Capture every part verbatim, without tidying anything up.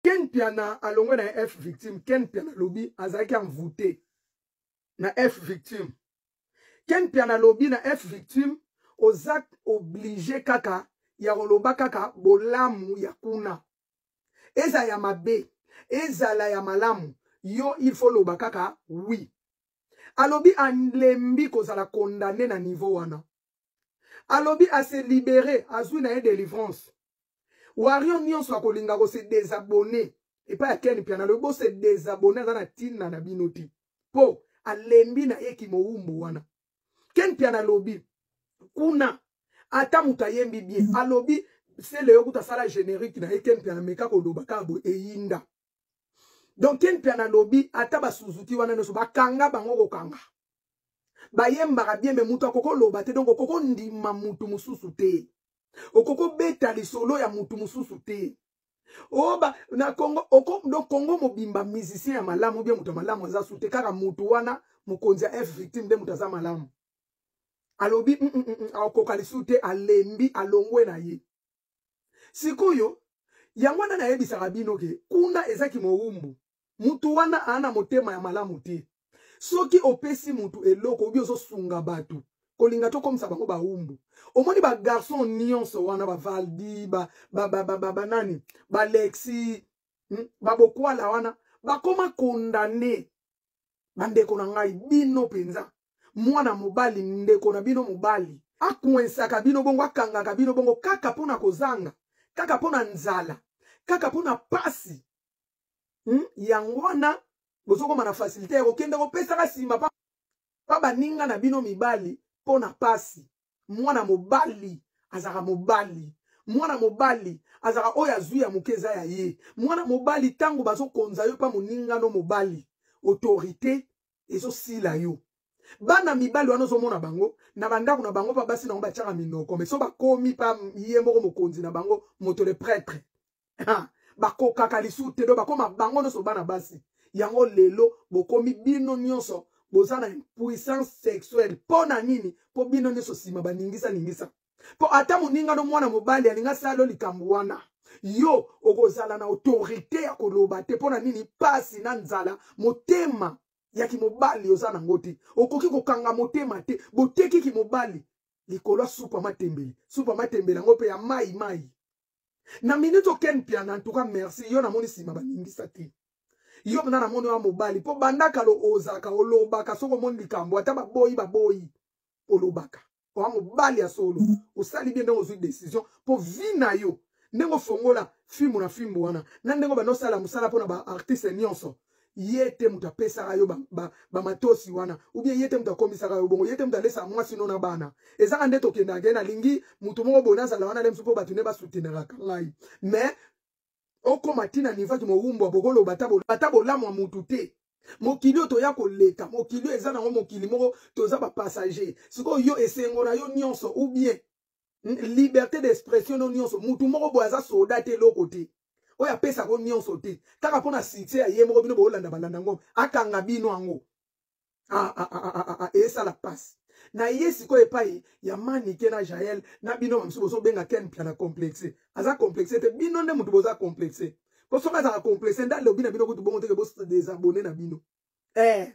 Ken Piana alongwe na F victime, Ken Piana lobby azaki envoûté na F victime. Ken Piana lobby na F victime ozak obligé kaka ya roloba kaka bolamu ya kuna. Eza ya mabe, eza la ya malamu, yo il faut loba kaka oui. Alobi anlembi kozala condamné na niveau wana. Alobi a se libérer, azui na ye délivrance. Warion nyonso akolinga ko se désabonner. Et pas Ken Piana lobo se désabonner na tina na binoti. Po alembi na ye kimoumbu wana. Ken Piana lobi kuna ata mutayembi bien. Alobi c'est le yokuta sala générique na ye Ken Piana meka ko loba kabo e yinda. Donc Ken Piana lobi ata ba Suzuki wana no so bakanga bango ko kanga. Ba yemba bien me mutu akoko loba te donc okoko ndima mutu mususu te. Okoko beta lisolo ya mutu mususu te. Oba na Congo oko donc Congo mobimba musicien ya malamu bien mutu malamu za sute kaka mutu wana mukonzi ya F victime de mutaza malamu. Alobi mm, mm, mm, akoka lisute alembi alongwe na ye. Sikoyo yangwana na yebisa rabino ke kuna ezaki moumbu. Mutu wana ana motema ya malamu te. Soki opesi mutu eloko obi ozo sunga batu. Kolinga to comme ça bango ba umbu. Omoni ba garçon nyonso wana ba Valdi ba ba ba ba, ba, ba nani ba Lexi hmm? Ba bokwala wana ba koma condamné. Bandeko na ngai bino penza. Mwana mobali ndeko na bino mobali. Akwensa kabino bongo akanga kabino bongo kaka pona kozanga. Kaka pona nzala. Kaka pona pasi. Hmm? Yangwana bozoko mana facilité okenda ko pesa ka simba pa pa baninga na bino mibali pona pasi. Mwana mobali azaka mobali. Mwana mobali azaka oya zuya mukeza ya ye. Mwana mobali tango bazo konza yo pa moninga no mobali. Autorité ezo sila yo. Bana mibali wanozo mona bango na bandako na bango pa basi na ngomba tchaka minoko mais so ba komi pa yembo mokonzi na bango moto le prêtre. Ha bako kakalisu te do bakoma bango no so bana basi. Yango lelo bokomi bino nyonso bozana puissance sexuelle pona nini po bino nyonso sima baningisa ningisa po ata moninga no mwana mobali alinga salo likambo wana yo okozala na autorité ya koloba te pona nini pasi na nzala motema ya kimobali ozana ngoti okoki kokanga motema te boteki kimobali likolo supa matembele supa matembele ngo pe ya mai mai na minuto Ken Piana en tout cas merci yo na moni sima baningisa te. Yo mna na moni wa mobali po bandaka lo ozaka olobaka soko moni likambo ata baboyi baboyi olobaka wa mobali ya solo osali bien dans une décision po vina yo ndengo fongola filmu na filmu wana na ndengo bano sala musala pona ba artiste nyonso yete mutapesa yo ba, ba, ba matosi wana ou bien yete mutakomisa yo bongo yete mutalesa mwasi no na bana ezaka ndeto kenda ngena lingi mutu moko bonaza la wana lemso po batune ba soutenir ngai mais oko matina niva ki moumbo bokolo batabo batabo lamu mutu te mokili to ya koleka mokili eza na mokili moko toza ba passager siko yo esengo na yo nyonso ou bien liberté d'expression no nyonso mutu moko boaza soda te lokote oya pesa ko nyonso te kaka pona cité ya yemo bino bolanda balanda ngo akanga bino ango ah ah ah ah ah esa la passe na yesi ko epai ya Manike na Jael na bino mamsu boso benga Ken Piana complexé aza complexé te bino nde mutu boza complexé ko soka za complexé ndalo bino bino kutu bongo te ke boso désabonner na bino eh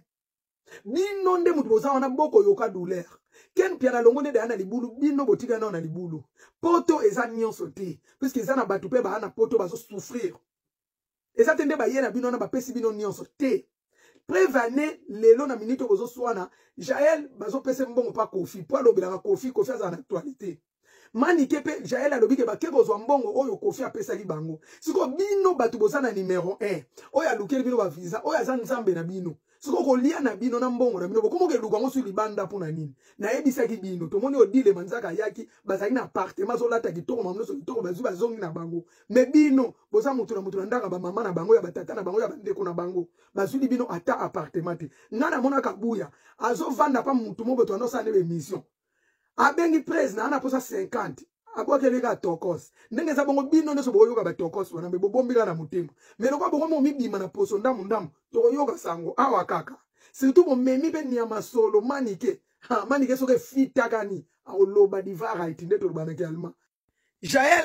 bino nde mutu boza wana boko yoka douleur Ken Piana longo nde ana libulu bino botika na na libulu poto eza nyonso te puisque eza na batu pe ba na poto bazo souffrir eza tende ba yena bino na ba pesi bino nyonso te prévané lelo na minute ozo swana Jael bazo pese mbongo pa Kofi po alobela Kofi Kofi aza na actualité Manike pe Jael alobi ke ba keko zo mbongo oyo Kofi apesa li bango siko bino batu bozana numéro un oyo alukeli bino ba visa oyo aza nzambe na bino siko kolia na bino na mbongo na bino bokomo ke luka ngo su libanda pona nini na yebisa ki bino to moni odile manzaka yaki bazali na appartement zo lata kitoko mamno so kitoko bazu bazongi na bango me bino boza mutu na mutu na ndaka ba mama na bango ya batata na bango ya bandeko na bango bazuli bino ata appartement te ngana mona kabuya azo vanda pa mutu mo beto anosa ne émission abengi presse na ana posa cinquante abokele ka tokos ndenge za bongo bino nso boyoka ba tokos wana be bobombika na mutema mais lokwa bongo mo mibima na poso ndamu ndamu to yoka sango awa kaka surtout mo memi be nyama solo Manike ha Manike soke fitaka ni oloba divara itinde to bana kalma Jael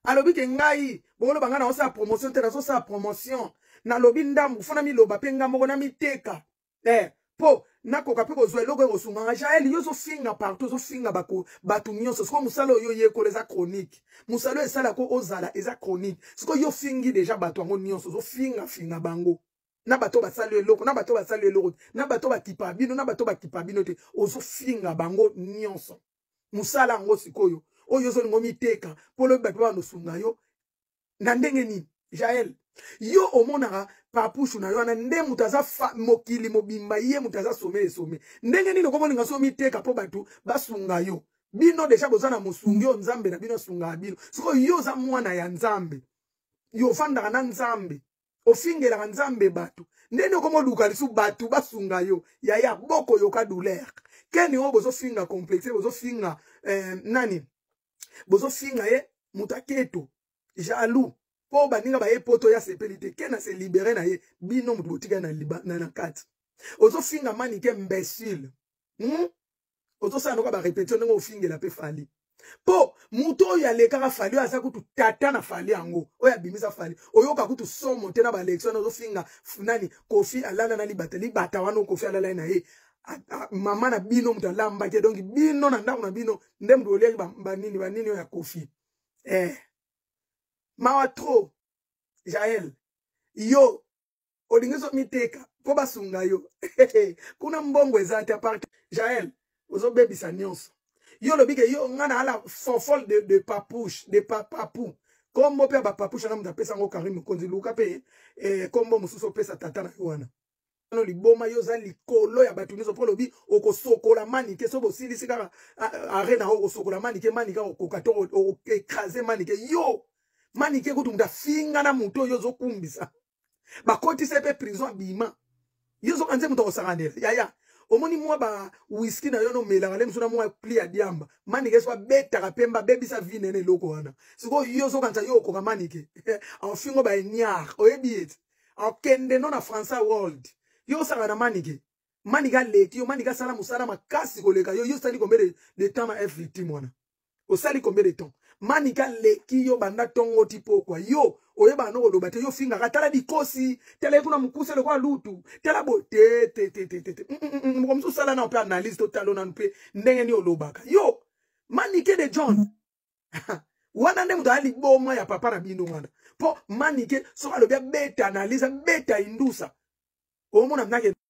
alobi ke ngai bolo banga na osa promotion te na osa promotion na lobi ndambu fona mi loba pe nga moko na miteka eh po nakoka pe kozwa eloko ekosunga Jael yo zo finga partout zo finga bako batu nyonso siko musalo yo ye ko les chronique musalo esala ko ozala eza chronique siko yo fingi déjà batu ngo nyonso zo finga finga bango na bato basali eloko na bato basali eloko na bato bakipa bino na bato bakipa bino te ozo finga bango nyonso musala ngo sikoyo oyo zo ngo miteka polo bato ba no sunga yo na ndenge ni Jael yo omonaka papushu na yo na nde mutaza mokili mobimba ye mutaza some esome ndenge nini komoninga so miteka po batu basunga yo bino deja bozana musungi yo nzambe na bino sunga bino siko yo za mwana ya nzambe yo fandaka na nzambe ofingela nzambe batu ndeni okomoluka lisu batu basunga yo ya ya boko yo ka douleur keni o bozo finga complexe bozo finga eh, nani bozo finga ye mutaketo jaloux po baninga ba ye poto ya sepelite kena se libérer na ye bino mutu botika na liba na na kati ozo finga mani ke imbécile hmm? ozo sa noka ba répétition ngo ofingela pe fali po muto ya lekaka fali asa kutu tata na fali yango oya bimisa fali oyoka kutu somo tena ba election ozo finga nani Kofi alala na libata libata wana Kofi alala na ye mama na bino mutu alamba ke donc bino na ndako na bino nde mutu olia ba nini ba nini ya Kofi eh mawa tro Jael yo olingezo miteka po basunga yo kuna mbongo ezate apart Jael ozo bebisa nyonso yo lobike yo ngana ala fofol de de papouche de papapou kombo pe ba papouche na mutapesa ngo Karim Konzi luka pe eh kombo mususu pesa tata na wana no liboma yo za likolo ya batu nyonso po lobi okosokola manike so bosili sika arena okosokola manike manike okokato okekaze manike yo manike kutu mutafinga na muto yo zo kumbisa bakoti sepe prison bima yo zo kanze muto osangandela ya ya omoni mwa ba whisky na yo no melanga le msuna mwa pli ya diamba manike so beta kapemba bebisa vinene loko wana siko yo zo kanza yo koka manike afingo ba nyar oyebiet akende no na França world yo sanga na manike manike leki yo manike sala musala makasi koleka yo yo sali combien de, de temps na F victime wana osali combien de temps manika leki yo banda tongo tipo kwa yo oyeba no loba te yo finga katala bikosi tele kuna mukuse le kwa lutu tela bote te te te te mo mso sala na pe analyse total na pe ndenge ni olobaka yo manike de John wana nde mutali boma ya papa na bino wana po manike so alobia beta analyse beta indusa omona mnake